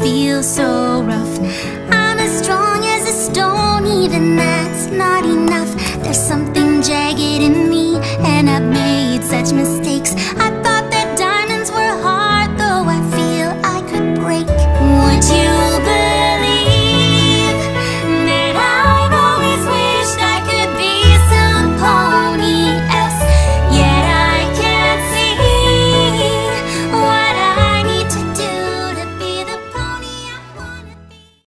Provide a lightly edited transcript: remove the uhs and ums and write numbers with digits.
feels so rough. I'm as strong as a stone, even that's not enough. There's something jagged in me, and I've made such mistakes. I